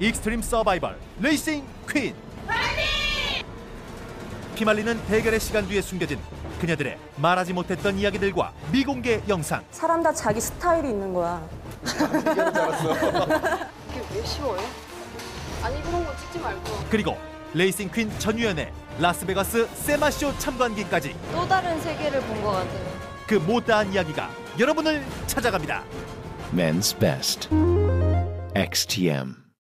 익스트림 서바이벌 레이싱 퀸. 피말리는 대결의 시간 뒤에 숨겨진 그녀들의 말하지 못했던 이야기들과 미공개 영상. 사람 다 자기 스타일이 있는 거야. 이게 왜 쉬워요? 아니 그런 거 찍지 말고. 그리고 레이싱 퀸 전유연의 라스베가스 세마쇼 참관기까지 또 다른 세계를 본 것 같아요. 그 못다한 이야기가 여러분을 찾아갑니다. Men's Best XTM